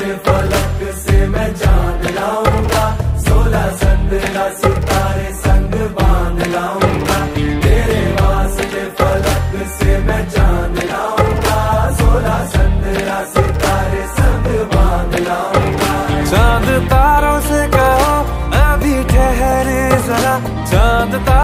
फलक से मैं चांद लाऊंगा, 16 संदरा सितारे संग बांध लाऊंगा। तेरे वास्ते फलक से मैं चांद लाऊंगा, 16 संदरा सितारे संग बांध लाऊंगा। चांद तारों से कहो अभी ठहरे जरा, चांद